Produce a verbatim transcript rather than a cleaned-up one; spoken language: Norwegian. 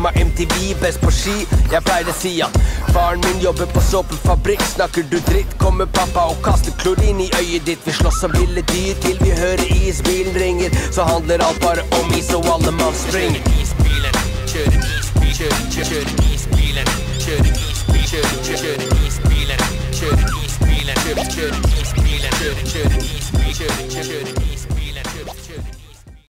medlem av M T V, best på ski. Jeg pleier å si at faren min jobber på såpefabrikk. Snakker du dritt, kommer pappa og kaster klorin i øyet ditt. Vi slåss som ville dyr til vi hører isbilen ringer. Så handler alt bare om is og alle mann springer. Kjører isbilen, kjører isbilen, kjører isbilen, kjører isbilen, kjører isbilen, kjører isbilen, kjører isbilen, kjører isbilen, kjører isbilen, kjører